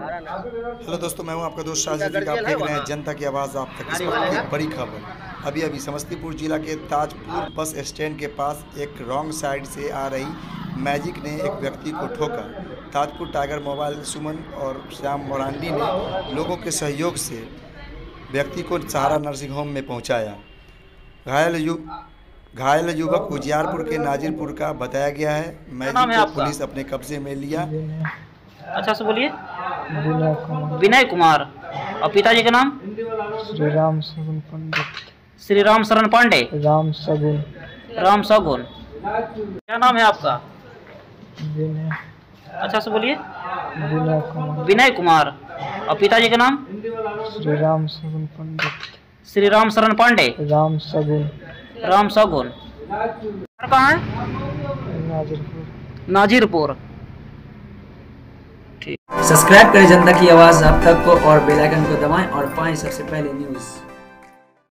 Hello दोस्तों, मैं हूं आपका दोस्त शाहजी। आप देख रहे हैं जनता की आवाज़ आप तक। इस वक्त एक बड़ी खबर अभी समस्तीपुर जिला के ताजपुर बस स्टैंड के पास एक रॉन्ग साइड से आ रही मैजिक ने एक व्यक्ति को ठोका। ताजपुर टाइगर मोबाइल सुमन और श्याम मोरांडी ने लोगों के सहयोग से व्यक्ति को सहारा नर्सिंग होम में पहुंचाया। घायल युवक उजियारपुर के नाजिरपुर का बताया गया है। मैजिक को पुलिस अपने कब्जे में लिया। अच्छा से बोलिए। विनय कुमार। और पिताजी का नाम? श्री राम सगुन पंडित। श्री राम शरण पांडे। राम सगुन। राम सगुन। क्या नाम है आपका? विनय। अच्छा से बोलिए। विनय कुमार। विनय कुमार। और पिताजी का नाम? श्री राम सगुन पंडित। श्री राम शरण पांडे। राम सगुन। राम सगुन। कहाँ है? नाजिरपुर। नाजिरपुर। सब्सक्राइब करें जनता की आवाज़ आप तक को और बेल आइकन को दबाएं और पाएं सबसे पहले न्यूज़।